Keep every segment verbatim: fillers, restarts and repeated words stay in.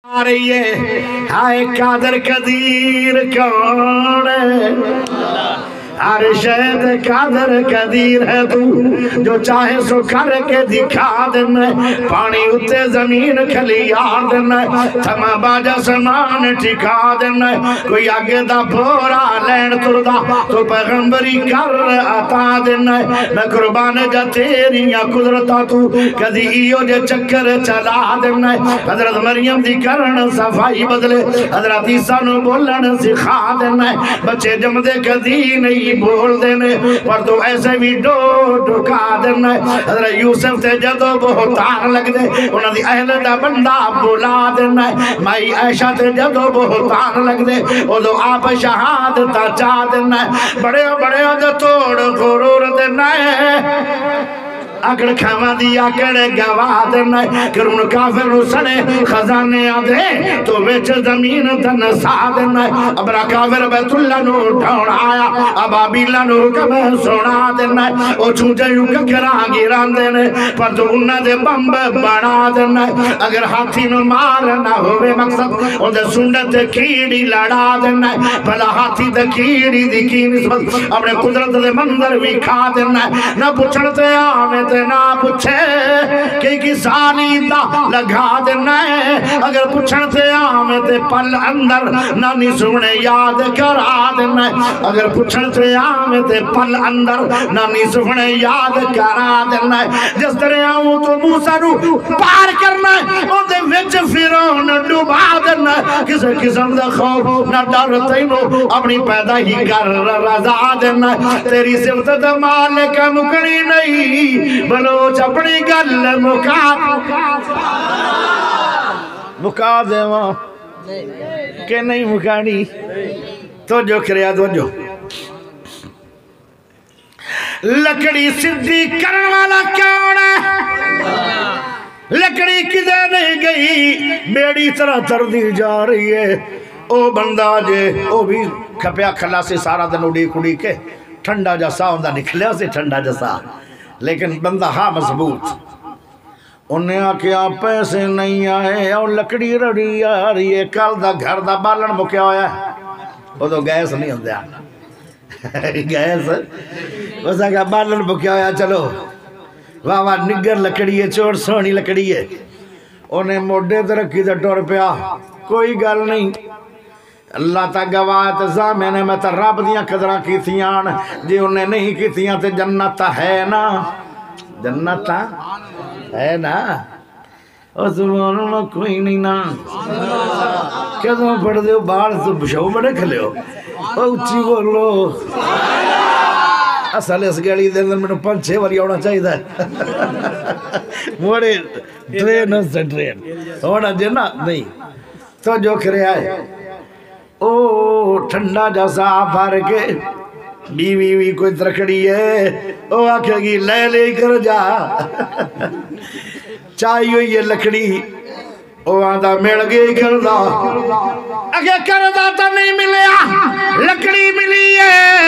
آ رہی ہے ہائے قادر قدیر کون ہے ہر شہد قادر قدیر ہے تو جو چاہے سو کر کے دکھا دینا پانی اتے زمین کھلیار دینا تھما باجا سمان ٹھکا دینا کوئی آگے دا بھورا لین تردہ تو پیغمبری کر عطا دینا میں قربان جا تیریاں قدرتا تو کدی ایو جے چکر چلا دینا حضرت مریم دی کرن صفائی بدلے حضرت عیسیٰ نو بولن سکھا دینا بچے جم دے کدی نہیں بول دینے پر تو ایسے بھی ڈو ڈکا دینے حضرت یوسف تے جدو بہتار لگ دے انہوں دی اہل دا بندہ بولا دینے مائی عائشہ تے جدو بہتار لگ دے وہ دو آپ شہادتا چاہ دینے بڑے بڑے دو توڑ غرور دینے اکڑ کھاما دیا کڑے گواہ دینا کرون کافر سنے خزانے آدھے تو ویچ زمین تن سا دینا ابرا کافر بیت اللہ نو ڈھوڑ آیا اب آبیلہ نو کم سونا دینا او چھوٹے یوں ککرا گیران دینے پر تو انہ دے بمب بڑا دینا اگر ہاتھی نو مارنا ہوئے مقصد او دے سنت کیڑی لڑا دینا بھلا ہاتھی دے کیڑی دی کی نسبت اپنے قدرت دے منظر بھی کھا دینا نہ پچھڑتے آمیں نہ پوچھے کہ کی سالی دا لگا دینا ہے اگر پوچھتے آمیں تے پل اندر نانی سونے یاد کرا دینا ہے اگر پوچھتے آمیں تے پل اندر نانی سونے یاد کرا دینا ہے جس طرح آؤں تو موسیٰ رو پار کرنا ہے ان دے وچ فیرون ڈوبا دینا ہے کسے قسم دے خوف نہ ڈر تینو اپنی پیدا ہی کر رضا دینا ہے تیری صفت دے مالک مکڑی نہیں بلوچ اپنی گل مکا مکا دے ماں کہ نہیں مکانی تو جو کریا تو جو لکڑی صدی کرن والا کون ہے لکڑی کدے نہیں گئی بیڑی طرح تر دی جا رہی ہے او بندہ جے او بھی کھپیا کھلا سے سارا دن اڑی کڑی کے ٹھنڈا جیسا ہوندہ نکلیا سے ٹھنڈا جیسا لیکن بندہ ہاں مضبوط انہیں آکیا پیسے نہیں آئے اور لکڑی رڑی آ رہی ہے کل دا گھر دا بالن مکیا ہویا ہے وہ تو گیس نہیں ہوندیا گیس بس آگا بالن مکیا ہویا چلو واہ واہ نگر لکڑی ہے چوڑ سونی لکڑی ہے انہیں موڑے ترکی دا ٹور پیا کوئی گل نہیں اللہ تا گواہ تزا میں نے میں تا رب دیاں قدرہ کی تھیان جی انہیں نہیں کی تھیان تے جنت ہے نا جنت ہے نا او سبحان اللہ کوئی نہیں نا کیا تمہیں پڑھ دے ہو باہر تو بشاو بڑے کھلے ہو او اچھی بولو اصل اس گاڑی دے اندر میں نے پانچ چھے والی ہونا چاہی دا موڑے ٹرین سے ٹرین ہونا جنا نہیں تو جو کرے آئے او ٹھنڈا جیسا بھر کے بیوی بھی کوئی ترکڑی ہے او آکھے گی لے لے کر جا چاہیو یہ لکڑی او آدھا مل گئی کردہ اگر کردہ تو نہیں ملیا لکڑی ملی ہے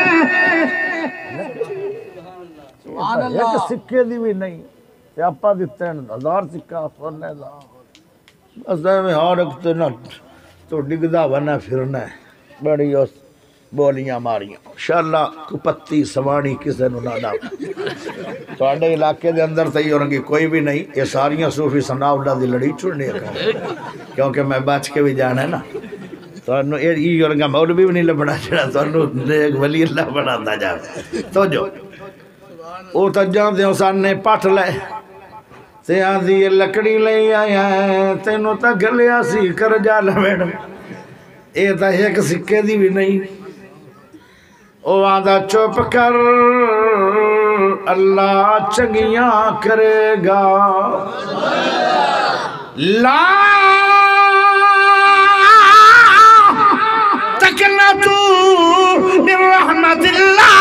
ایک سکے دی بھی نہیں پیاپا دیتے ہیں ہزار سکہ سونے دا بس دے میں ہاں رکھتے نا تو ڈگدہ بنا پھرنا ہے بڑی اس بولیاں ماریاں انشاءاللہ کپتی سوانی کسے نو نہ ڈاو تو آڈے علاقے دے اندر تھی اور کوئی بھی نہیں یہ ساریاں صوفی سناوڈا دی لڑی چھوڑنی ہے کیونکہ میں بچ کے بھی جانا ہے نا تو انہوں یہ اور مولوی بھی نہیں لبنا چڑھا تو انہوں ایک ولی اللہ بنا دا جاوے تو جو او تجان دے سانے پاٹ لے تے آدھی یہ لکڑی لے آیا ہے تینوں تا گلیا سی کر جا لمیڑ اے تا ایک سکے دی بھی نہیں او آدھا چوپ کر اللہ چنگیاں کرے گا لا تقنطو من رحمت اللہ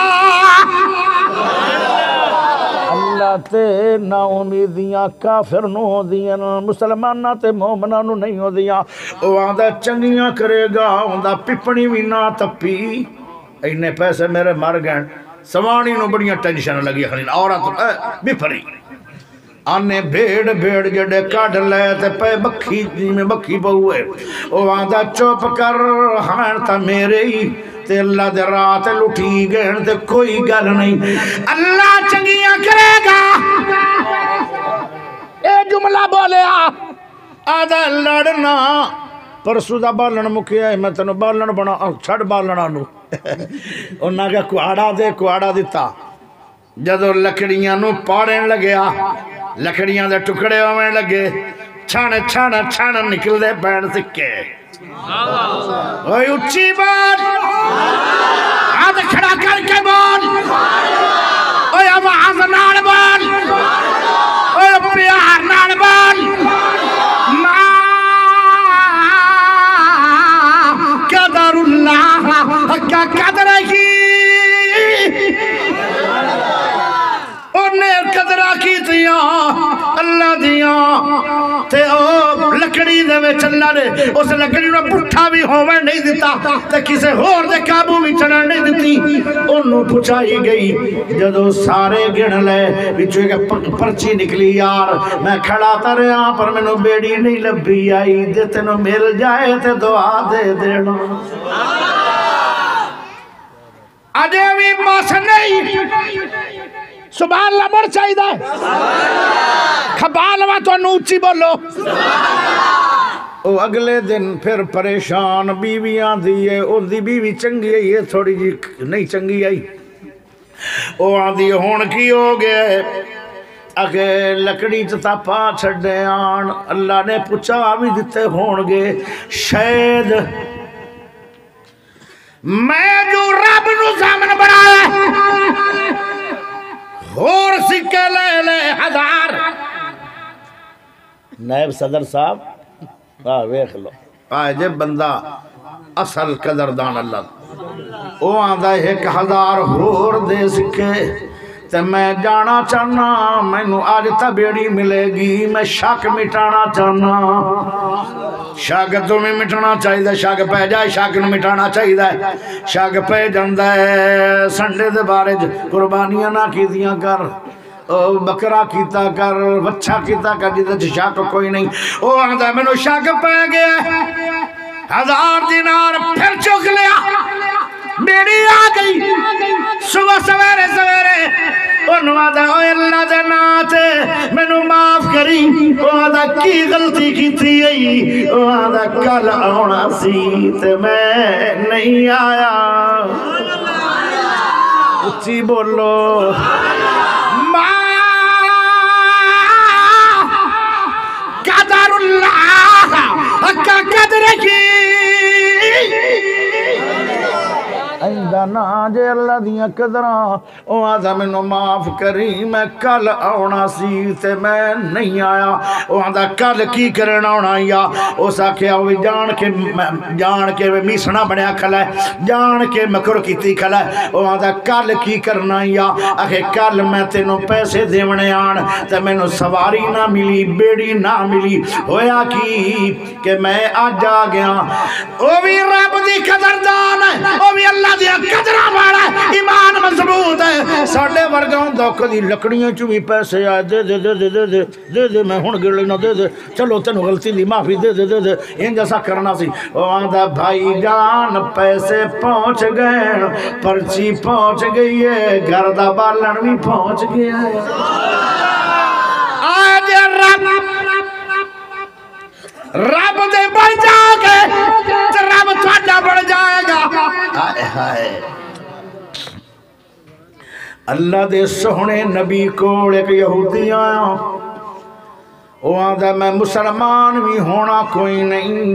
تے نا امیدیاں کافر نو ہو دیاں مسلمانہ تے مومنہ نو نہیں ہو دیاں او آدھا چنگیاں کرے گا آدھا پپنی بھی نہ تپی اینے پیسے میرے مر گئے سوانی نو بڑیاں ٹینشن لگی خلین عورت بھی پھری آنے بھیڑ بھیڑ جڑے کڑ لے تے پہ بکھی میں بکھی پہوئے او آدھا چوپ کر ہاں تا میرے ہی تے اللہ دے رات لٹھی گئے تے کوئی گل نہیں اللہ چنگیاں کرے گا اے جملہ بولے آدھا لڑنا پرسو دا بالن مکیا ہے میں تنو بالن بنا چھڑ بالن آنو انہاں کا کوڑا دے کوڑا دیتا جدو لکڑیاں نو پاڑیں لگیا لکڑیاں دے ٹکڑے ہوئے لگے چھان چھان چھان نکل دے پین سکے اوہ اچھی بات آدھ کھڑا کر کے بول اوہ آواز نال بول اوہ پیار نال بول ما قدر اللہ کیا قدر ہے انہیں قدرہ کی تیاں اللہ دیاں تے او لکڑی دے میں چلنا نے اس لکڑی نے پٹھا بھی ہومن نہیں دیتا تے کسے ہور دے قابو بھی چڑھا نہیں دیتی انہوں پچھائی گئی جدو سارے گن لے بچو ایک پرچی نکلی یار میں کھڑا تا رہا پر میں نو بیڑی نہیں لبی آئی دے تینو مل جائے تے دعا دے دینا آجے بھی موس نہیں سبحان اللہ مر چاہی دا کھبال وہاں تو نوچی بولو او اگلے دن پھر پریشان بیویاں دیئے ان دی بیوی چنگی ہے یہ تھوڑی جی نہیں چنگی ہے او آدھی ہون کی ہو گئے اگر لکڑی چتا پا چھڑے آن اللہ نے پوچھا بھی دیتے ہون گے شاید میں جو رب نو زامن بڑھایا اور سکے لے لے ہزار نائب صدر صاحب آہ ویخ لو آئے جے بندہ اصل قدردان اللہ او آدھا ایک ہزار اور دے سکے تے میں جانا چاہنا میں نو آج تا بیڑی ملے گی میں شک مٹانا چاہنا شک تمہیں مٹانا چاہی دا شک پہ جائے شک نو مٹانا چاہی دا شک پہ جاندہ ہے سنڈے دے بارے قربانیاں نہ کی دیاں کر بکرا کیتا کر بچہ کیتا کر جیدہ شک کوئی نہیں او آدھا میں نو شک پہ گیا ہزار دینار پھر چک لیا بیڑی آ گئی صبح سویرے سویرے انہوں آدھا اوہ اللہ دے ناتے میں نو معاف کری وہ آدھا کی غلطی کی تھی یہی وہ آدھا کل آنا سی تے میں نہیں آیا اچھی بولو ماں قدر اللہ کا قدر کی ایندہ نا جے اللہ دیاں قدران او آدھا میں نو معاف کری میں کل آنا سی تے میں نہیں آیا او آدھا کل کی کرنا آنا یا او سا کیا ہوئی جان کے جان کے میسنا بنیا کھلا ہے جان کے مکر کیتی کھلا ہے او آدھا کل کی کرنا یا اکھے کل میں تینو پیسے دیونے آن تے میں نو سواری نہ ملی بیڑی نہ ملی ہویا کی کہ میں آج آ گیا او بھی رب دی قدردان ہے او بھی اللہ دیا قدرہ بارا ایمان مضبوط ہے ساڑھے ورگاؤں دوکہ دی لکڑیاں چوی پیسے آئے دے دے دے دے دے دے دے دے میں ہون گر لینا دے دے چلو تینو غلطی دی معافی دے دے دے دے ان جیسا کرنا سی او آدھا بھائی جان پیسے پہنچ گئے پرچی پہنچ گئی ہے گردہ بالن بھی پہنچ گیا ہے آج رب رب دے بڑھ جا گے رب تھوڑا بڑھ جائے گا آئے ہائے اللہ دے سونے نبی کوڑ ایک یہودی آیا وہ آدھا میں مسلمان بھی ہونا کوئی نہیں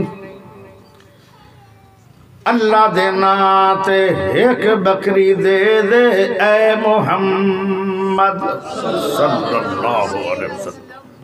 اللہ دے ناتے ایک بکری دے دے اے محمد صلی اللہ علیہ وسلم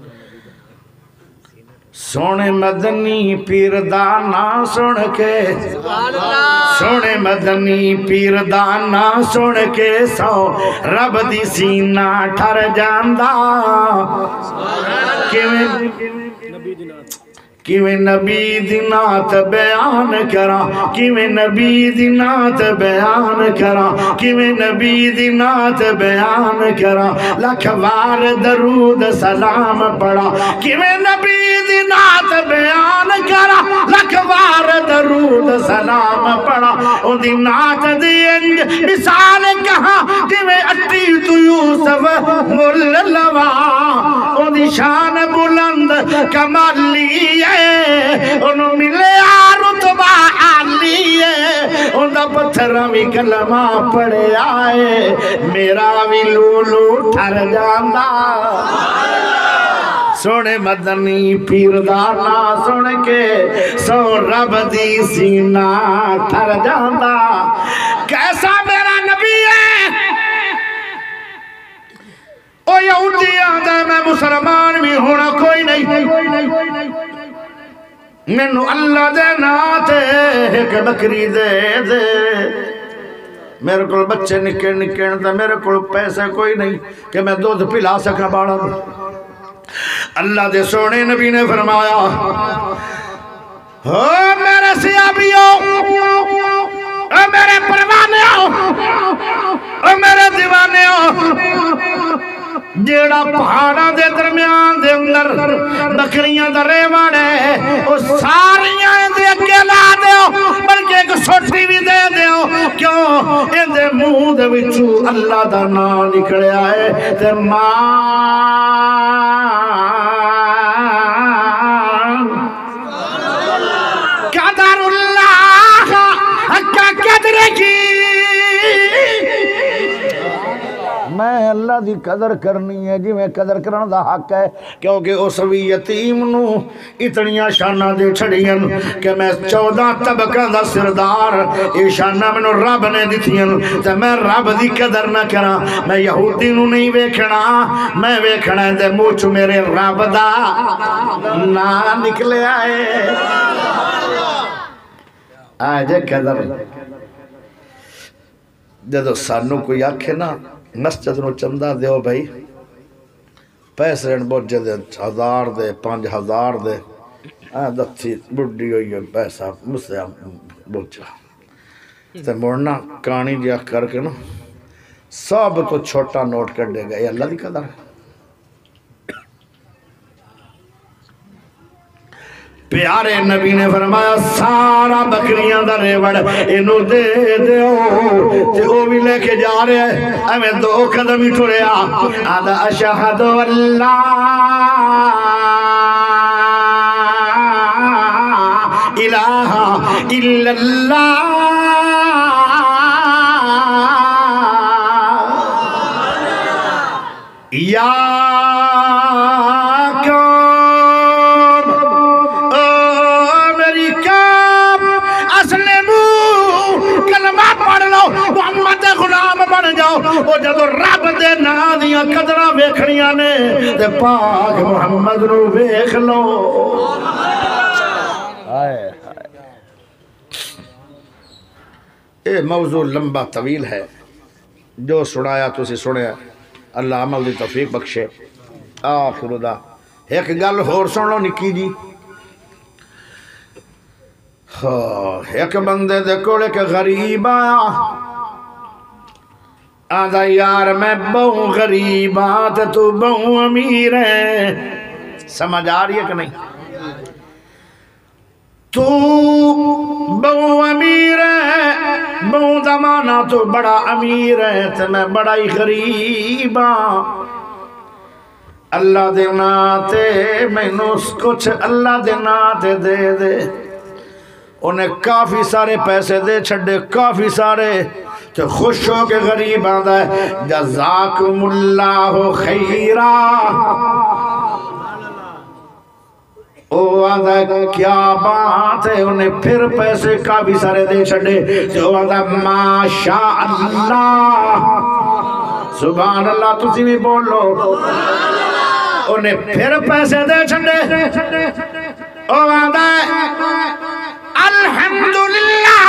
سونے مدنی پیر دانا سن کے سونے مدنی پیر دانا سن کے سو رب دی سینہ ٹھر جاندہ کیویں نبی دی نعت بیان کراں کیویں نبی دی نعت بیان کراں کیویں نبی دی نعت بیان کراں لکھ وار درود سلام پڑھا کیویں نبی دی نعت بیان کراں لکھ وار درود سلام پڑھا او دی نعت دی انج مثال کہاں کیویں اٹی تو یوسف مل لوا او دی شان بلند کمالی انہوں ملے رتبہ عالی ہے انہوں پتھر بھی کلمہ پڑے آئے میرا بھی لولو ٹھر جاندہ سونے مدنی پیردانا سن کے سو رب دی سینہ ٹھر جاندہ کیسا میرا نبی ہے او یہودی آدھا میں مسلمان بھی ہونا کوئی نہیں مینو اللہ دے ناتے ایک بکری دے دے میرے کو بچے نکڑ نکڑ دا میرے کو پیسے کوئی نہیں کہ میں دودھ پلا سکا باڑا اللہ دے سونے نبی نے فرمایا او میرے سیابیوں او میرے پروانیوں او میرے دیوانیوں جیڑا پہاڑا دے درمیان دے اندر بکریاں دا ریوان ہے او ساریاں دے اکیلا دیو بلکہ ایک سوٹی بھی دے دیو کیوں ان دے منہ دے وچو اللہ دا نام نکلے آئے تے مان قدر اللہ حقا قدر کی میں اللہ دی قدر کرنی ہے جی میں قدر کرن دا حق ہے کیونکہ اس وی یتیم نو اتنیاں شانہ دے چھڑیاں کہ میں چودہ طبقہ دا سردار یہ شانہ میں نو رب نے دیتیاں تے میں رب دی قدر نہ کرا میں یہودی نو نہیں ویکھنا میں ویکھنا ہے دے موچ میرے رب دا نہ نکلے آئے آج قدر جدو سانو کوئی آکھے نا مسجد نو چندہ دیو بھائی پیسے بوجھے دے ہزار دے پانچ ہزار دے دتھی بڑی ہوئی ہے پیسہ مسے بوجھا تے مورنا کانی جا کر کے نا سب تو چھوٹا نوٹ کر دے گا یہ اللہ دی قدر ہے پیارے نبی نے فرمایا سارا بکریاں دا ریوڑ انہوں دے دیو تے او بھی لے کے جا رہے ہیں ہمیں دو قدم ہی ٹھوڑے آدھا اشہد اللہ الہ الا اللہ یا وہ جدو رب دے نا دیاں قدرہ ویکھنیاں نے تے پاک محمد نو ویکھ لو اے موضوع لمبا طویل ہے جو سنایا تو اسی سنیا اللہ عمل دی توفیق بخشے آخر دا ایک گل ہور سن لو نکی جی ایک بندے دے کول ایک غریب آیا آدھا یار میں بہو غریب آت تو بہو امیر ہے سمجھ آ رہی ہے کہ نہیں تو بہو امیر ہے بہو زمانہ تو بڑا امیر ہے تو میں بڑا ہی غریب ہاں اللہ دے ناتے میں نوس کچھ اللہ دے ناتے دے دے انہیں کافی سارے پیسے دے چھڑے کافی سارے تو خوش ہو کے غریب آدھا ہے جزاکم اللہ خیرہ او آدھا ہے کیا بات ہے انہیں پھر پیسے کافی سارے دے چھڑے تو آدھا ماشاء اللہ سبحان اللہ تسی بھی بول لو انہیں پھر پیسے دے چھڑے او آدھا ہے الحمدللہ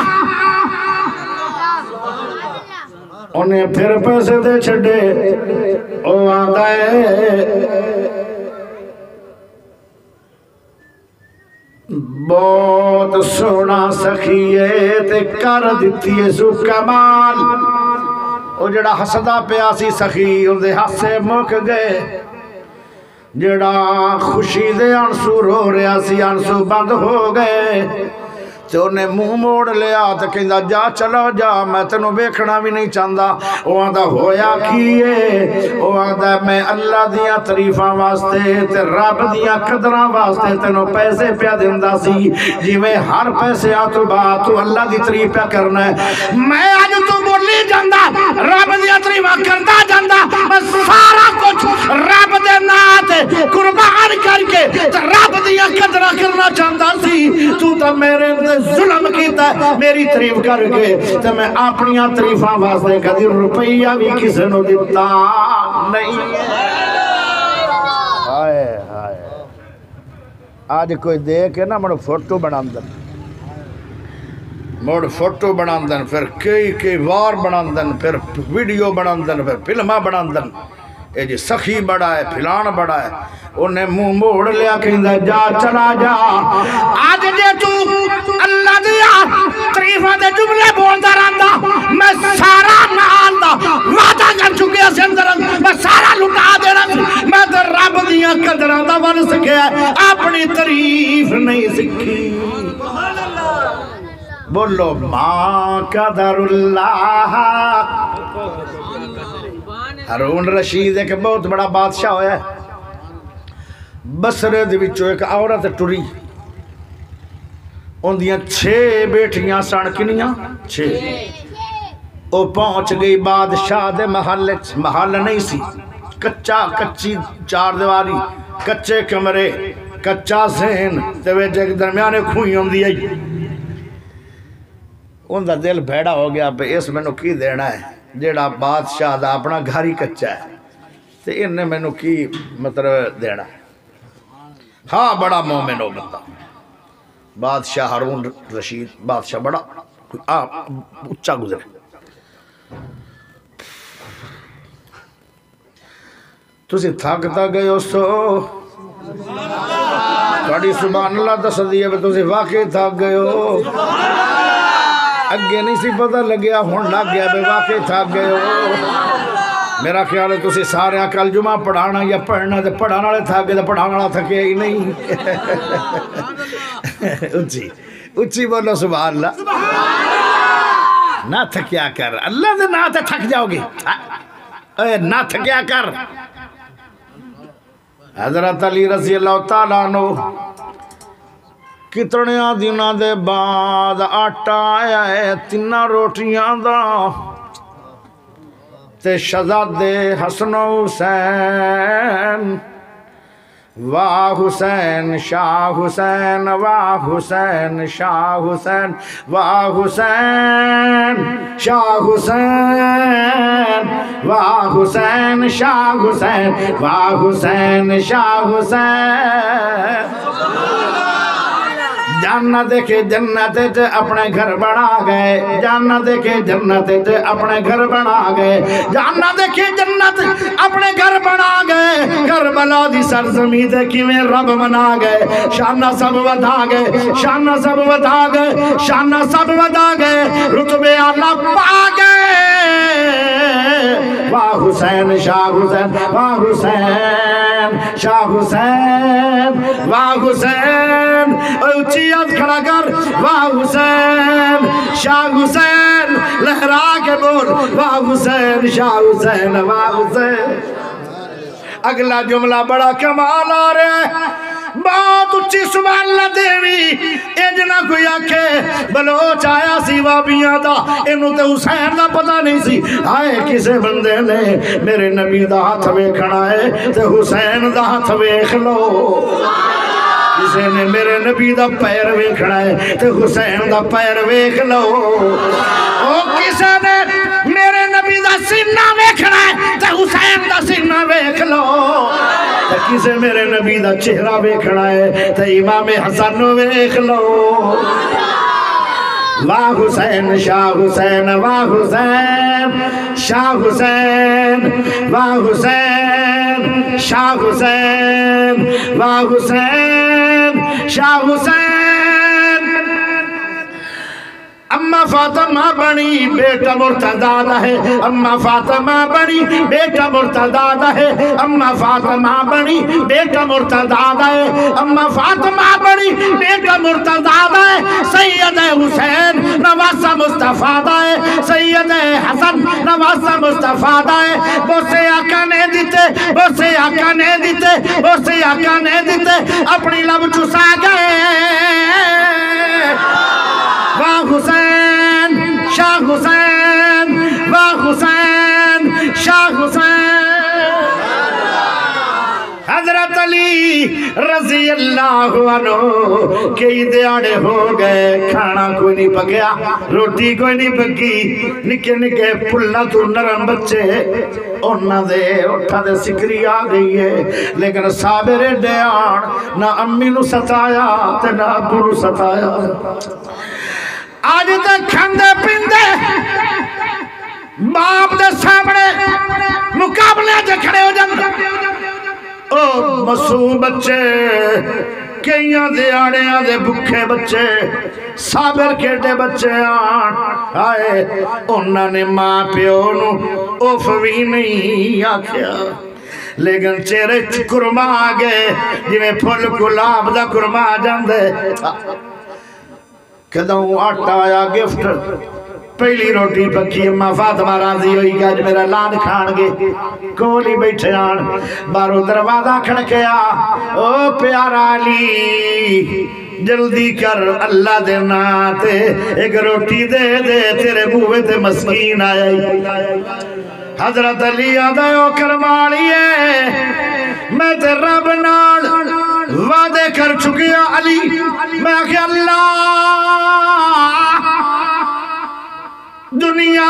انہیں پھر پیسے دے چھڑے او آدھا ہے بہت سونا سخیے تے کر دیتی ہے سو کمال او جڑا حسدہ پیا سی سخی اندے ہاسے مک گئے جڑا خوشی دے انسو رو رہا سی انسو بند ہو گئے تے انہیں منہ موڑ لیا تے کہندا جا چلا جا میں تینوں ویکھنا بھی نہیں چاہندا او آندا ہویا کیے او آندا میں اللہ دیاں تعریفاں واسطے تے رب دیاں قدراں واسطے تینوں پیسے پیا دیندا سی جویں ہر پیسے آ تو بعد تو اللہ دی تعریف پیا کرنا ہے میں اج تو بولی جاندا رب دیاں تعریفاں کردا جاندا میں سارا کچھ رب دے نام تے قربان کر کے تے رب دیاں قدراں کرنا چاہندا سی تو تے میرے ظلم کیتا ہے میری تعریف کر کے تو میں اپنیاں تعریفاں واسطے کدی روپیہ بھی کسی نو دیتا نہیں ہائے ہائے آج کوئی دیکھے نا مڑ فوٹو بناندن مڑ فوٹو بناندن پھر کئی کئی وار بناندن پھر ویڈیو بناندن پھر فلمہ بناندن اے جی سخی بڑا ہے پھلان بڑا ہے انہیں منہ موڑ لیا کہندا جا چلا جا آج جے تو اللہ دیا تعریفاں دے جملے بولدا رہندا میں سارا مال دا وعدہ کر چکیا سی اندر میں سارا لٹا دینا میں تے رب دیاں قدراں دا ون سکیا اپنی تعریف نہیں سکھی بولو ماں قدر اللہ ہارون رشید ایک بہت بڑا بادشاہ ہویا ہے بصرے دے وچوں ایک عورت ٹری ان دیاں چھ بیٹیاں سن کنیاں چھ او پہنچ گئی بادشاہ دے محل محل نہیں سی کچا کچی چار دیواری کچے کمرے کچا ذہن تے وچ ایک درمیانے کھوئی ہوندی ہے ان دا دل بھیڑا ہو گیا پہ اس میں نو کی دینا ہے جیڑا بادشاہ دا اپنا گھر ہی کچا ہے تے انہیں میں نو کی مطلب دینا ہے ہاں بڑا مومن ہو بندہ بادشاہ ہارون رشید بادشاہ بڑا اچھا گزرے تسی تھکتا گئے ہو سو تھوڑی سبحان اللہ دس دیئے بے تسی واقعی تھک گئے ہو اگے نہیں سی پتہ لگیا ہون لگ گیا بے واقعی تھک گئے ہو میرا خیال ہے تسی سارے کل جمعہ پڑھانا یا پڑھنا تے پڑھانا والے تھک گئے تے پڑھانا والا تھکے ہی نہیں اچھی اچھی بولو سبحان اللہ نہ تھکیا کر اللہ دے نہ تے تھک جاؤ گی اے نہ تھکیا کر حضرت علی رضی اللہ تعالیٰ عنہ کتنے دنوں دے بعد آٹا آیا ہے تینہ روٹیاں دا تے شہزادے حسن و حسین واہ حسین شاہ حسین واہ حسین شاہ حسین واہ حسین شاہ حسین واہ حسین شاہ حسین واہ حسین شاہ حسین جاننا دیکھے جنت تے اپنے گھر بنا گئے جاننا دیکھے جنت تے اپنے گھر بنا گئے جاننا دیکھے جنت اپنے گھر بنا گئے کربلا دی سرزمین تے کیویں رب بنا گئے شانہ سب ودا گئے شانہ سب ودا گئے شانہ سب ودا گئے رتبے اعلیٰ پا گئے واہ حسین شاہ حسین واہ حسین شاہ حسین واہ حسین اونچی یاد کھڑا کر واہ حسین شاہ حسین لہرا کے بول واہ حسین شاہ حسین واہ حسین اگلا جملہ بڑا کمال آ رہا ہے بہت اچھی سبحان اللہ دیوی اجنا کوئی آکھے بلوچ آیا سی وابیاں دا انہوں تے حسین دا پتہ نہیں سی آئے کسے بندے نے میرے نبی دا ہاتھ ویکھنا ہے تے حسین دا ہاتھ ویکھ لو کسے نے میرے نبی دا پیر ویکھنا ہے تے حسین دا پیر ویکھ لو او کسے نے میرے نبی دا سینہ ویکھنا ہے تے حسین دا سینہ ویکھ لو تے کسے میرے نبی دا چہرہ ویکھنا ہے تے امام حسن ویکھ لو واہ حسین شاہ حسین واہ حسین شاہ حسین واہ حسین شاہ حسین واہ حسین شاہ حسین فاطمہ بنی بیٹا مرتضی ہے، اما فاطمہ بنی بیٹا مرتضی ہے، اما فاطمہ بنی بیٹا مرتضی ہے، اما فاطمہ بنی بیٹا مرتضی ہے، سید حسین نواسہ مصطفیٰ ہے، سید حسن نواسہ مصطفیٰ ہے، بوسے آقا نے دیتے بوسے آقا نے دیتے بوسے آقا نے دیتے اپنی لب چسا گئے۔ واہ حسین شاہ حسین، واہ حسین شاہ حسین۔ حضرت علی رضی اللہ عنہ کئی دیاڑے ہو گئے، کھانا کوئی نہیں پکیا، روٹی کوئی نہیں پکی، نکے نکے پھلا تو نرم بچے انہاں دے اٹھا دے سکری آ گئی ہے، لیکن صابر دیان نہ امی نو ستایا تے نہ ابو نو ستایا۔ آج تک کھندے پیندے باپ دے سامنے مقابلے جے کھڑے ہو جاندے، او معصوم بچے کئیاں دیاڑیاں دے بکھے بچے صابر کیٹے بچے آن آئے، انہاں نے ماں پیو نو اوف بھی نہیں آکھیا، لیکن چہرے چکرما آگئے جویں پھل گلاب دا کرما جاندے۔ کدوں آٹا آیا گفٹ، پہلی روٹی پکی، اماں فاطمہ راضی ہوئی کہ آج میرا لان کھان گے، کولی بیٹھے آن، بارو دروازہ کھڑکیا، او پیارا علی جلدی کر اللہ دے ناتے ایک روٹی دے دے تیرے بوئے تے مسکین آئی۔ حضرت علی آدھائیو کرمالی ہے، میں تے رب نال وعدے کر چکیا علی، میں کہ اللہ دنیا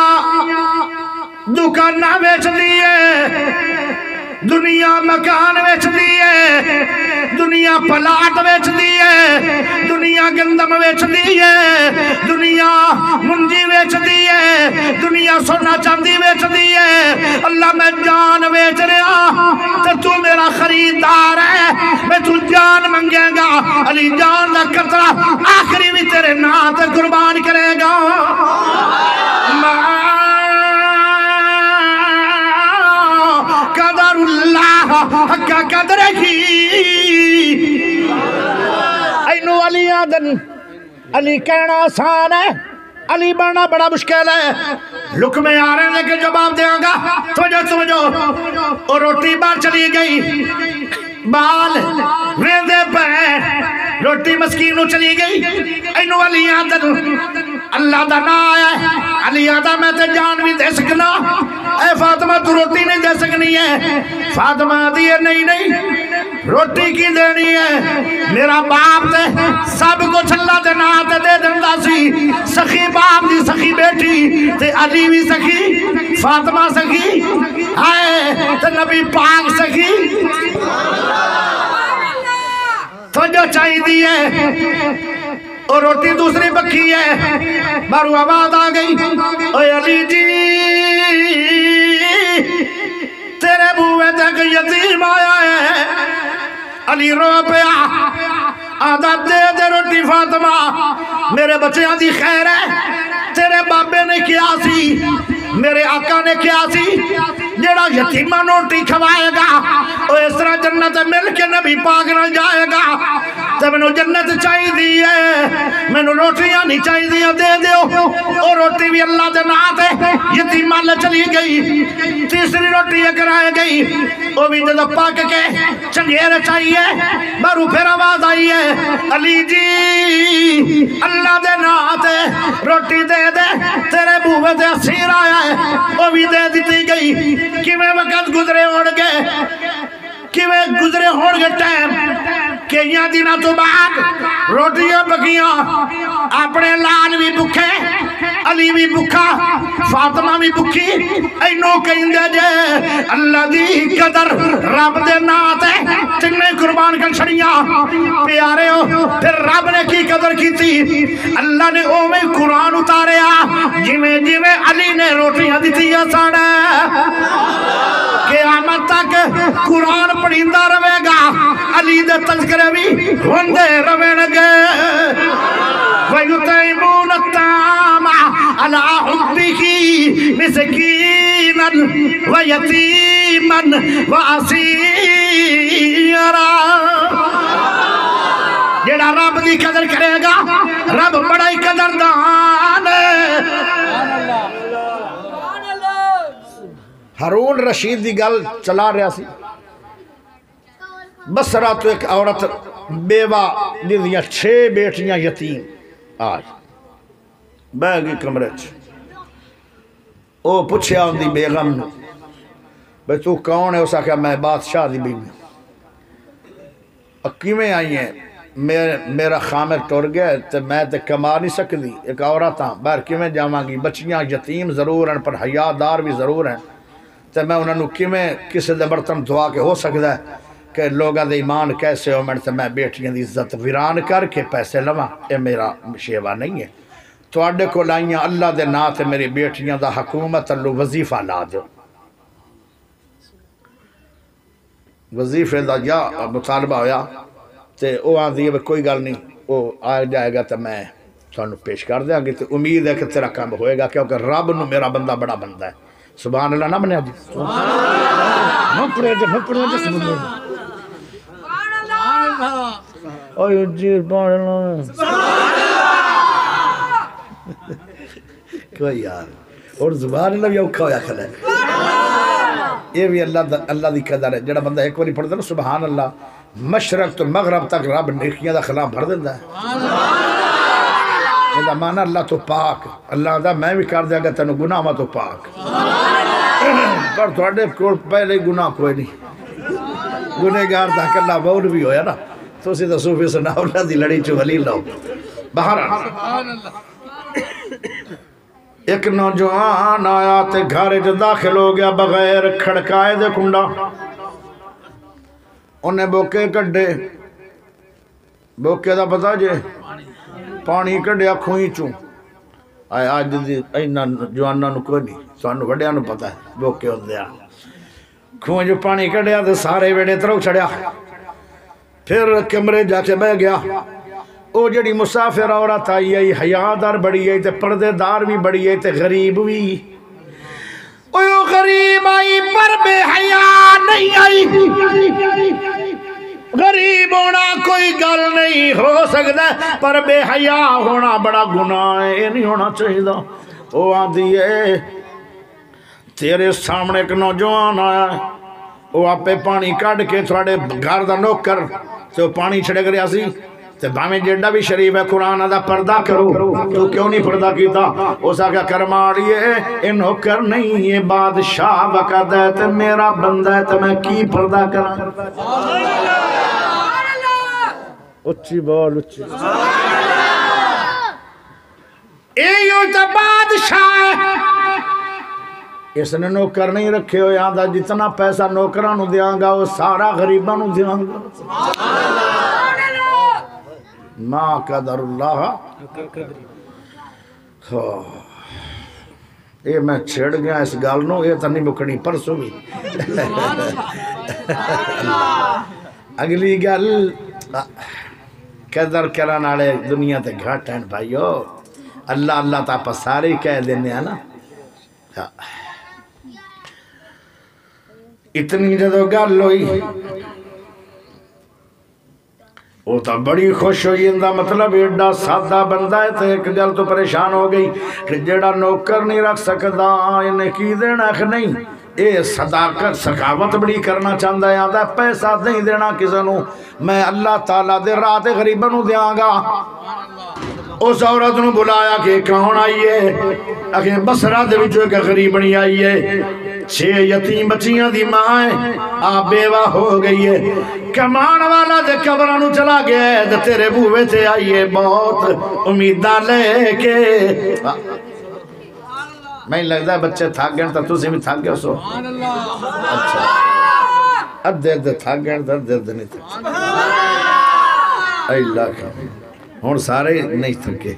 دکانہ بیچ دیئے، دنیا مکان بیچ دیئے، دنیا پلاٹ بیچ دیئے، دنیا گندم بیچ دیئے، دنیا منجی بیچ دیئے، دنیا سونا چاندی بیچ دیئے، اللہ میں جان بیچ رہا تو تو میرا خریدار ہے، میں تو جان منگے گا، علی جان دا قطرہ آخری بھی تیرے نام تے قربان کرے گا۔ قدر اللہ حقا قدر ہی اینو علی آدن، علی کہنا آسان ہے، علی بننا بڑا مشکل ہے۔ لکمے آ رہے ہیں لیکن جواب دیا گا، توجہ سمجھو، اور روٹی بار چلی گئی، بال ویندے پہ روٹی مسکینوں چلی گئی، اینو علی آدن اللہ دا نا آیا ہے، علی آدھا میں تے جان بھی دے سکنا، اے فاطمہ تو روٹی نہیں دے سکنی ہے، فاطمہ دیئے نہیں نہیں روٹی کی دینی ہے، میرا باپ تے سب کچھ اللہ دے نا تے دے دندہ سی، سخی باپ دی سخی بیٹی تے علی بھی سخی، فاطمہ سخی، آئے تے نبی پاک سخی، تو جو چاہی دی ہے اور روٹی دوسری پکی ہے، بارو آواز آ گئی، اے علی جی تیرے بوئے تک یتیم آیا ہے۔ علی رو پیا، آدھا دے دے روٹی فاطمہ، میرے بچے آدھی خیر ہے، تیرے بابے نے کیا سی، میرے آقا نے کیا سی، جڑا یتیمہ روٹی کھوائے گا اور اس طرح جنت مل کے نبی پاک نہ جائے گا، تو میں نے جنت چاہی دی ہے، میں نے روٹیاں نہیں چاہی دی دے دیو، اور روٹی بھی اللہ دے ناتے یتیمہ لے چلی گئی۔ تیسری روٹی اگر آئے گئی وہ بھی جدہ پاک کے چنگیر چاہیے، بارو پھر آواز آئی ہے، علی جی اللہ دے ناتے روٹی دے دے، تیرے بوے دے اسیر آیا ہے، وہ بھی دے دیتی گئی۔ کیویں وقت گزرے ہوڑ گئے، کیویں گزرے ہوڑ گئے ٹائم، کہ یہاں دینا تو بعد روٹیاں پکیاں، اپنے لال بھی بکھے، علی بھی بکھا، فاطمہ بھی بکھی، اینو کہیں دے جے اللہ دی قدر رب دے ناتے تنہیں قربان کر چھڑیاں پیارے ہو۔ پھر رب نے کی قدر کی تھی، اللہ نے اوہ قرآن اتاریا، جویں جویں علی نے روٹیاں دیتی ساڑے، قیامت تک قرآن پڑھیندہ روے گا، علی دے تذکرے بھی ہوندے روے گے۔ وَيُطْعِمُونَ الطَّعَامَ وَقَوْمِهِ مِسْكِينًا وَيَتِيمًا وَأَسِيرًا۔ جیڑا رب دی قدر کرے گا رب بڑا ہی قدردان ہے۔ ہارون رشید دی گل چلا رہا سی، بسرا تو ایک عورت بیوہ جنہیاں چھ بیٹیاں یتیم آج بہ گئی کمرے چ، او پوچھیا ان دی بیگم نے بھئی تو کون ہے؟ اس آکھا میں بادشاہ دی بیوی کیویں آئی ہیں؟ میرا خامر ٹر گیا تے میں تے کما نہیں سکتی، ایک عورت ہاں باہر کیویں جاواں گی، بچیاں یتیم ضرور ہیں پر حیادار بھی ضرور ہیں، تے میں انہوں نے کیویں کسی دے برتن دھوا کے ہو سکتا ہے کہ لوگاں دے ایمان کیسے ہو من تے میں بیٹیاں دی عزت ویران کر کے پیسے لواں، اے میرا شیوا نہیں ہے۔ تواڈے کو لائیاں اللہ دے نا تے میری بیٹیاں دا حکومت اللہ وظیفہ لا دیو۔ وظیفے دا یا مطالبہ ہویا تے او آن دیئے کوئی گل نہیں، وہ آ جائے گا تو میں تھانوں پیش کر دیا گی، تو امید ہے کہ تیرا کام ہوئے گا، کیونکہ رب نو میرا بندہ بڑا بندہ ہے۔ سبحان اللہ نہ بنیا جی، سبحان اللہ نہ پڑھے جی، نہ پڑھے جی، سبحان اللہ اوہ جی سبحان اللہ کوئی یار اور زبان اللہ بھی اوکھا ہویا کھلا ہے، یہ بھی اللہ دی قدر ہے۔ جڑا بندہ ایک باری پڑھتا ہے سبحان اللہ مشرق تو مغرب تک رب نیکیاں دا خلا بھر دیندہ ہے۔ یہ مانا اللہ تو پاک، اللہ دا میں بھی کر دیا گا تینو گناہ ما تو پاک، پر تھوڑے کول پہلے گناہ کوئی نہیں، گنہگار تھا کہ اللہ بول بھی ہویا نا، تو اسی تو صوفی سے ناولا دی لڑی چو ولی لاؤ۔ بہرحال ایک نوجوان آیا تے گھارے جو داخل ہو گیا بغیر کھڑکائے دے کنڈا، انہیں بوکے کڈے، بوکے دا پتا جے پانی کڈیا کھوئی چوں، آئے آج دی اینا جوانہ نو کوئی نہیں، سوانو وڈیا نو پتا ہے بوکے ہو دیا، کھوئی جو پانی کڈیا دے سارے ویڑے ترو چھڑیا، پھر کمرے جا کے بہ گیا۔ او جڑی مسافر عورت آئی ہے حیادار بڑی ہے تے پردے دار بھی بڑی ہے تے غریب بھی، او غریب آئی پر بے حیا نہیں آئی، غریب ہونا کوئی گل نہیں ہو سکتا پر بے حیا ہونا بڑا گناہ ہے، یہ نہیں ہونا چاہیے۔ وہ آدھی ہے تیرے سامنے ایک نوجوان آیا، وہ آپ پہ پانی کٹ کے تھوڑے گھر دا نوکر تو پانی چھڑے گیا سی تے بھامیں جیڑا بھی شریف ہے قرآن دا پردہ کرو، تو کیوں نہیں پردہ کیتا؟ اس آگا کرماڑیے اے نوکر نہیں یہ بادشاہ وقت ہے تے میرا بندہ ہے تے میں کی پردہ کرا؟ اچھی بول اچھی اے یوں تا بادشاہ ہے، اس نے نوکر نہیں رکھے ہو یہاں دا جتنا پیسہ نوکرانو دیاں گا وہ سارا غریبانو دیاں گا۔ ما قدر اللہ، یہ میں چھڑ گیا اس گالنوں، یہ تا نہیں مکڑی پرسوں بھی۔ اگلی گل قدر کران آلے دنیا تے گھٹ ہیں بھائیو، اللہ اللہ تا پسارے کہہ دینے ہیں نا۔ اتنی جدو گل ہوئی وہ تا بڑی خوش ہوئی، اندہ مطلب ایڈا سادہ بندہ ہے تو ایک گل تو پریشان ہو گئی کہ جیڑا نوکر نہیں رکھ سکتا انہیں کی دینا کہ نہیں، اے صداقت سخاوت بڑی کرنا چاہتا ہے، آدھا پیسہ نہیں دینا کسی نو، میں اللہ تعالیٰ دے رات غریبہ نو دیاں گا۔ اس عورت نو بلایا کہ کون آئی ہے؟ اکھیں بسرہ دے وچوں ایک غریبنی آئی ہے، چھ یتیم بچیاں دی ماں ہے، آپ بیوہ ہو گئی ہے، کمان والا دے قبرانو چلا گیا ہے، دے تیرے بوے تے آئی ہے بہت امیدہ لے کے۔ میں لگتا ہے بچے تھاک گئے تو تُسی بھی تھاک گئے سو، اچھا ادھے ادھے تھاک گئے تو ادھے ادھے نہیں تھاک، اے اللہ کا ہون سارے نہیں تھکے،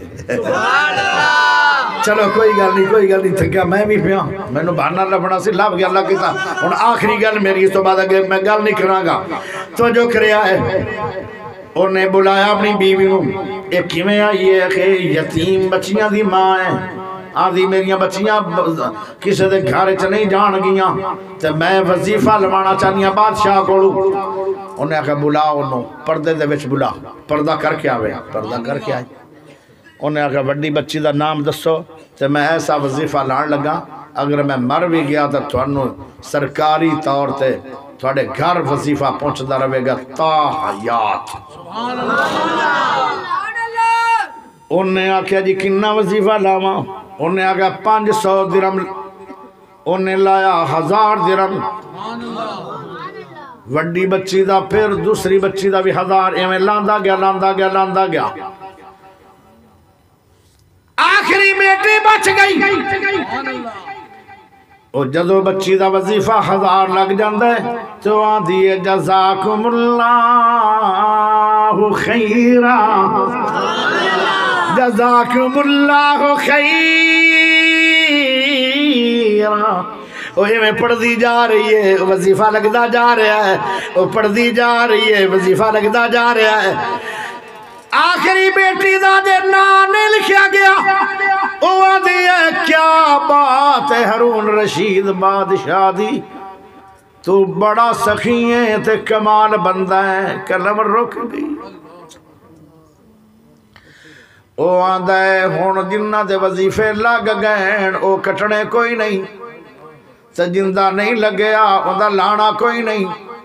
چلو کوئی گل نہیں کوئی گل نہیں تھکیا، میں بھی پیا میں نے بہانہ لبنا سی لب گیا اللہ کیتا۔ ہن آخری گل میری اس تو بعد اگے میں گل نہیں کراں گا، تو جو کریا ہے انہیں بلایا اپنی بیوی نو، ایک کیویں آئی ہے کہ یتیم بچیاں دی ماں ہے، آدھی میری بچیاں کسی دے گھر چ نہیں جان گیاں تے میں وظیفہ لوانا چاہنیاں بادشاہ کولو انہیں آکھا بلا انہوں پردے دے وچ بلا پردہ کر کے آوے پردہ کر کے آئی انہیں آکھا وڈی بچی دا نام دسو تے میں ایسا وظیفہ لان لگا اگر میں مر بھی گیا تو تھانوں سرکاری طور تے تھوڑے گھر وظیفہ پہنچدا رہے گا تا حیات انہیں آکھا جی کننا وظیفہ لاواں انہیں آکھا پانچ سو درم انہیں لایا ہزار درم وڈی بچی دا پھر دوسری بچی دا بھی ہزار ایویں لاندا گیا لاندا گیا لاندا گیا آخری بیٹی بچ گئی او جدو بچی دا وظیفہ ہزار لگ جاندہ ہے تو آن دیئے جزاکم اللہ خیرہ جزاکم اللہ خیرہ وہ میں پڑھ دی جا رہی ہے وظیفہ لگتا جا رہا ہے وہ پڑھ دی جا رہی ہے وظیفہ لگتا جا رہا ہے آخری بیٹی دا دے نام نہیں لکھیا گیا وہ دیئے کیا بات ہے ہارون رشید بادشاہ دی تو بڑا سخی ہے تے کمال بندہ ہے کلم رک گئی او آندہ ہے ہون جنہ دے وظیفے لگ گئے او کٹنے کوئی نہیں تے جندہ نہیں لگیا اندہ لانا کوئی نہیں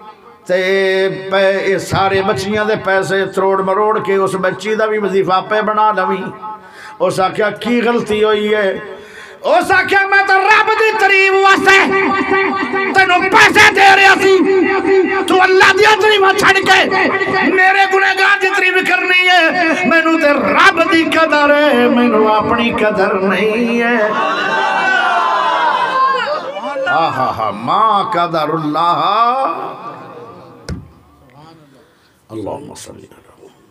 تے سارے بچیاں دے پیسے تروڑ مروڑ کے اس بچی دا بھی وظیفہ پہ بنا لویں اس آکھیا کی غلطی ہوئی ہے اس آکھیا میں تو رب دی تریب واسے تینوں پیسے دے رہا سی تو اللہ دیا تریب چھڑ کے میرے گنہگار دی تریب کرنی ہے میں نو تے رب دی قدر ہے میں نو اپنی قدر نہیں ہے آہا ہا ما قدر اللہ اللہم صلی اللہ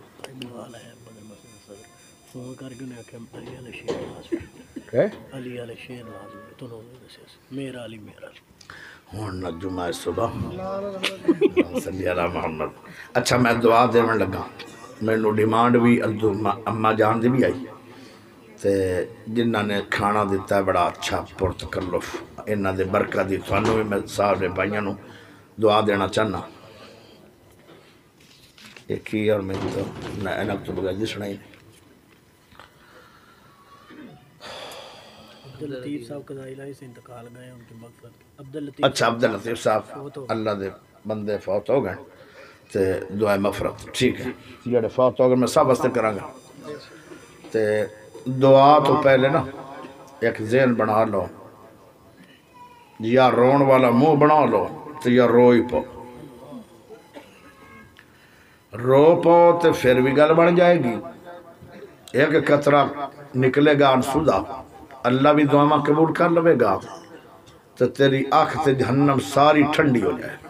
علی علیہ شیر لازم میرا علی میرا ہون نجمہ صبح صلی اللہ محمد اچھا میں دعا دیون لگا میں نو ڈیمانڈ بھی اممہ جان دی بھی آئی تے جنہ نے کھانا دیتا ہے بڑا اچھا پرتکلف انہ دے برکہ دی تھانوں بھی میں صاحب بھائیاں نو دعا دینا چاہنا ایک ہی اور میں تو اینک تو بگا جسنا ہی عبداللطیف صاحب قضائی سے انتقال گئے ان کی مغفرت اچھا عبداللطیف صاحب اللہ دے بندے فوت ہو گئے تے دعائے مغفرت ٹھیک ہے جڑے فوت ہو گئے میں سب واسطے کروں گا تے دعا تو پہلے نا ایک ذہن بنا لو یا رون والا منہ بنا لو تو یا روئی پو رو پو تے پھر بھی گل بن جائے گی ایک قطرہ نکلے گا انسودہ اللہ بھی دعا قبول کر لوے گا تو تیری آنکھ تے جہنم ساری ٹھنڈی ہو جائے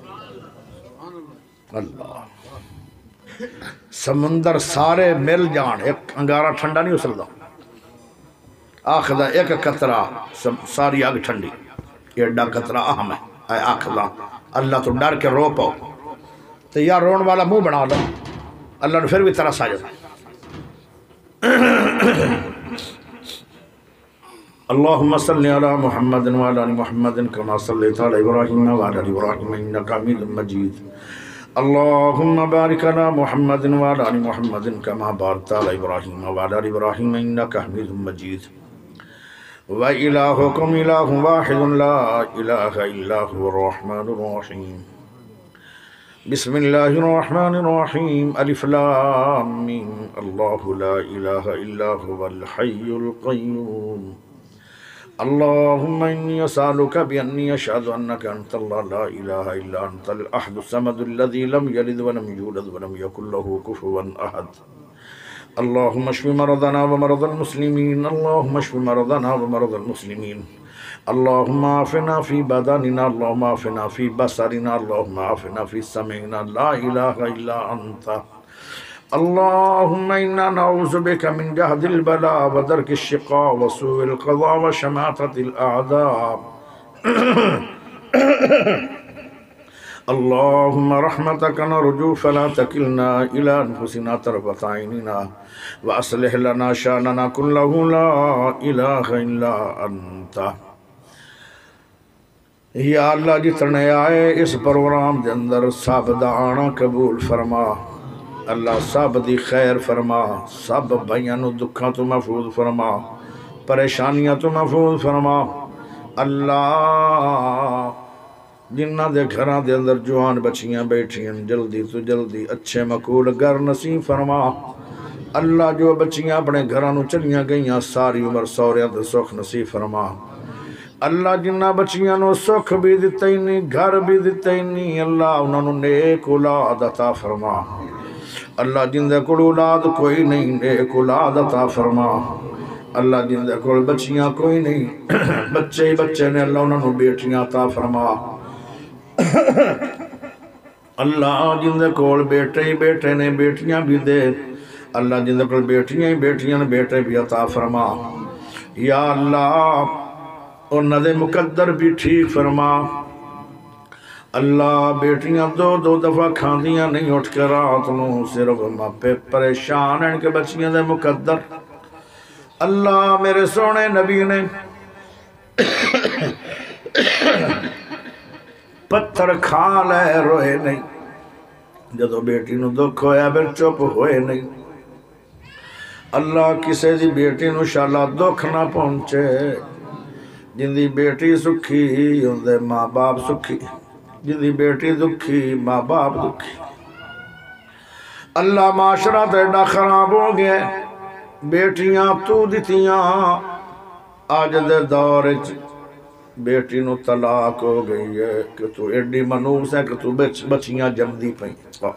اللہ سمندر سارے مل جان ایک انگارہ ٹھنڈا نہیں ہو سکتا آنکھ دا ایک قطرہ ساری آگ ٹھنڈی ایڈا قطرہ اہم ہے اے آنکھ دا اللہ تو ڈر کے رو پاؤ تو یا رون والا منہ بنا لو اللہ نے پھر بھی ترس آ جاتا اللہم صلی علی محمد وعلی آل محمد کما صلیت علی ابراہیم وعلی آل ابراہیم انکا حمید مجید اللہم بارک علی محمد وعلی آل محمد کما بارکت علی ابراہیم وعلی آل ابراہیم انکا حمید مجید وَإِلَٰهُكُمْ إِلَٰهٌ وَاحِدٌ لَا إِلَٰهَ إِلَّا هُوَ الرَّحْمَنُ الرَّحِيمُ بسم اللہ الرحمن الرحیم الف لام میم اللہ لا الہ الا هو الحی القیوم اللہم انی اسالک بانی اشہد انک انت اللہ لا الہ الا انت الاحد الصمد الذی لم یلد ولم یولد ولم یکن له کفوا احد اللہم اشف مرضنا ومرض المسلمین اللہم اشف مرضنا ومرض المسلمین اللہم آفنا فی بدننا اللہم آفنا فی بصرنا اللہم آفنا فی سمعنا لا الہ الا انت اللہم انا نعوذ بک من جہد البلاء ودرک الشقاء وسوء القضاء وشماتة الاعداء اللهم رحمتك نرجو فلا تكلنا إلى أنفسنا طرفة عيننا وأصلح لنا شأننا كله لا إله إلا أنت. یا اللہ جتنے آئے اس پروگرام دے اندر سب دا آنا قبول فرما، اللہ سب دی خیر فرما، سب بھائیاں نو دکھاں تو محفوظ فرما، پریشانیاں تو محفوظ فرما. اللہ جنہ دے گھراں دے اندر جوان بچیاں بیٹھیاں جلدی تو جلدی اچھے مقبول گھر نصیب فرما. اللہ جو بچیاں اپنے گھراں نو چلیاں گئیاں ساری عمر سوریاں تے سکھ نصیب فرما. اللہ جنہ بچیاں نو سکھ بھی دیتے ہی نہیں، گھر بھی دیتے ہی نہیں، اللہ انہوں نے نیک اولاد عطا فرما. اللہ جن دے کول اولاد کوئی نہیں، نیک اولاد عطا فرما. اللہ جن دے کول بچیاں کوئی نہیں، بچے ہی بچے نے، اللہ انہوں نے بیٹیاں عطا فرما. اللہ جن دے کول بیٹے ہی بیٹے نے، بیٹیاں بھی دے. اللہ جن دے کول بیٹیاں ہی بیٹیاں نے، بیٹے بھی عطا فرما. یا اللہ انہاں دے مقدر بھی ٹھیک فرما. اللہ بیٹیاں دو دو دفعہ کھاندیاں نہیں اٹھ کے رات نو، صرف ماپے پریشان ہیں کہ بچیاں دے مقدر. اللہ میرے سونے نبی نے پتھر کھا لے روئے نہیں، جدو بیٹی نو دکھ ہویا پھر چپ ہوئے نہیں. اللہ کسے دی بیٹی نو شالا دکھ نہ پہنچے. جن دی بیٹی سکھی اندے ماں باپ سکھی، جن دی بیٹی دکھی ماں باپ دکھی. اللہ معاشرہ تیڑا خراب ہو گئے، بیٹیاں تو دیتیاں. آج دے دور بیٹی نو طلاق ہو گئی ہے کہ تو ایڈی منوس ہے کہ تو بچیاں جمدی پہیں.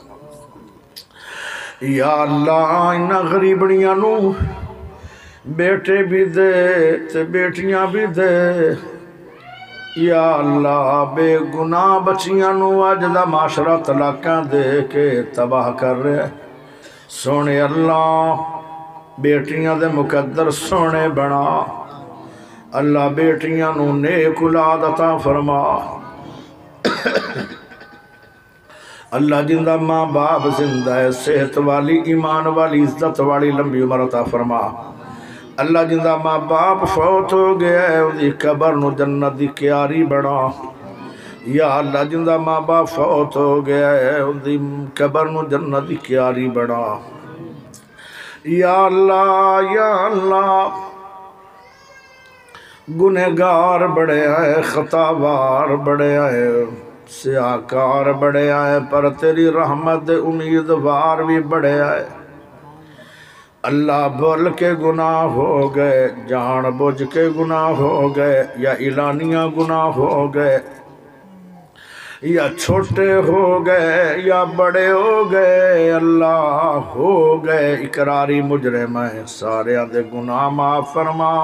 یا اللہ انہا غریبڑیاں نو بیٹے بھی دے تے بیٹیاں بھی دے. یا اللہ بے گناہ بچیاں نو آج دا معاشرہ طلاقاں دے کے تباہ کر رہے. سونے اللہ بیٹیاں دے مقدر سونے بنا. اللہ بیٹیاں نو نیک اولاد عطا فرما. اللہ جندہ ماں باپ زندہ ہے، صحت والی ایمان والی عزت والی لمبی عمر عطا فرما. اللہ جندہ ماں باپ فوت ہو گیا ہے، ان دی قبر نو جنت دی کیاری بنا. یا اللہ جندہ ماں باپ فوت ہو گیا ہے، ان دی قبر نو جنت دی کیاری بنا. یا اللہ یا اللہ گنہگار بڑے آئے، خطاوار بڑے آئے، سیاکار بڑے آئے، پر تیری رحمت امیدوار بھی بڑے آئے. اللہ بول کے گناہ ہو گئے، جان بوجھ کے گناہ ہو گئے، یا اعلانیہ گناہ ہو گئے، یا چھوٹے ہو گئے یا بڑے ہو گئے. اللہ ہو گئے اقراری مجرم ہیں، سارے دے گناہ معاف فرما.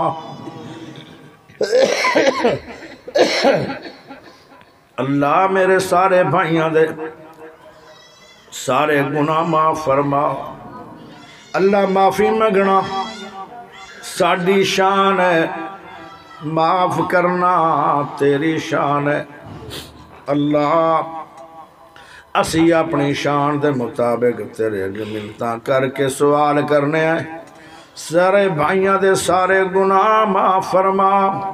اللہ میرے سارے بھائیاں دے سارے گناہ معاف فرما. اللہ معافی مگنا ساڑی شان ہے، معاف کرنا تیری شان ہے. اللہ اسی اپنی شان دے مطابق تیرے اگے منتاں کر کے سوال کرنے ہیں. سارے بھائیاں دے سارے گناہ معاف فرما.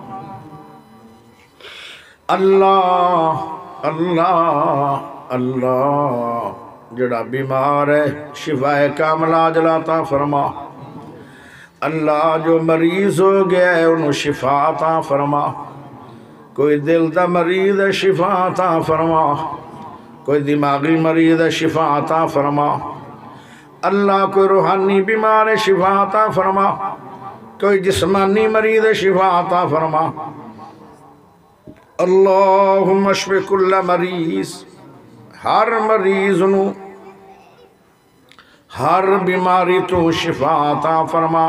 اللہ اللہ اللہ جڑا بیمار ہے شفا کاملہ عطا فرما. اللہ جو مریض ہو گیا ہے انہوں شفا عطا فرما. کوئی دل دا مریض ہے شفا عطا فرما، کوئی دماغی مریض ہے شفا عطا فرما. اللہ کوئی روحانی بیمار ہے شفا عطا فرما، کوئی جسمانی مریض ہے شفا عطا فرما. اللہم اشفی کل مریض، ہر مریض نو ہر بیماری تو شفا عطا فرما.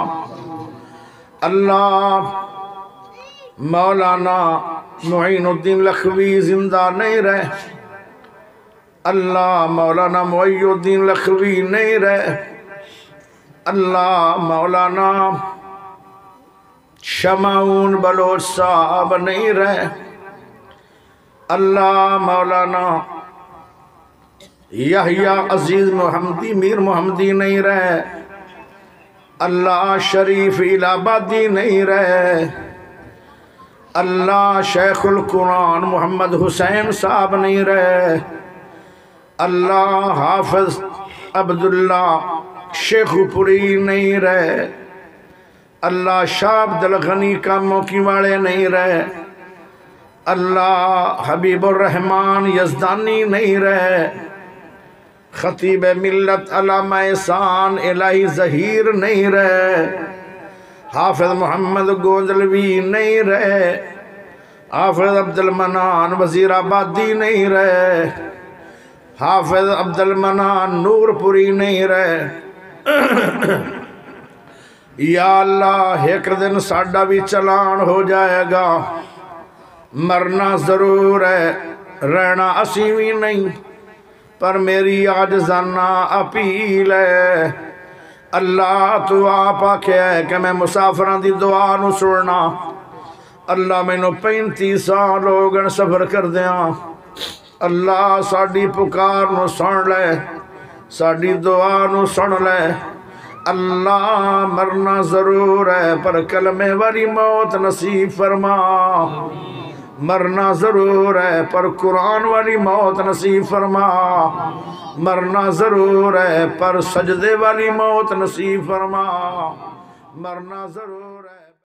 اللہ مولانا معین الدین لکھوی زندہ نہیں رہے، اللہ مولانا معین الدین لکھوی نہیں رہے، اللہ مولانا شمعون بلوچ صاحب نہیں رہے، اللہ مولانا یحییٰ عزیز محمدی میر محمدی نہیں رہے، اللہ شریف الہبادی نہیں رہے، اللہ شیخ القرآن محمد حسین صاحب نہیں رہے، اللہ حافظ عبداللہ شیخ پوری نہیں رہے، اللہ شاہ عبدالغنی کاموکی والے نہیں رہے، اللہ حبیب الرحمن یزدانی نہیں رہے، خطیب ملت علامہ احسان الہی ظہیر نہیں رہے، حافظ محمد گوجلوی نہیں رہے، حافظ عبدالمنان وزیر آبادی نہیں رہے، حافظ عبدالمنان نور پوری نہیں رہے۔ یا اللہ ایک دن ساڈا بھی چلان ہو جائے گا، مرنا ضرور ہے، رہنا اسی بھی نہیں، پر میری عاجزانہ اپیل ہے، اللہ تو آپ آکھے ہے کہ میں مسافران دی دعا نو سننا، اللہ میں نو پینتی سال ہو گئے سفر کر دیاں، اللہ ساڑی پکار نو سن لے، ساڑی دعا نو سن لے، اللہ مرنا ضرور ہے پر کلمے والی موت نصیب فرما، مرنا ضرور ہے پر قرآن والی موت نصیب فرما، مرنا ضرور ہے پر سجدے والی موت نصیب فرما، مرنا ضرور ہے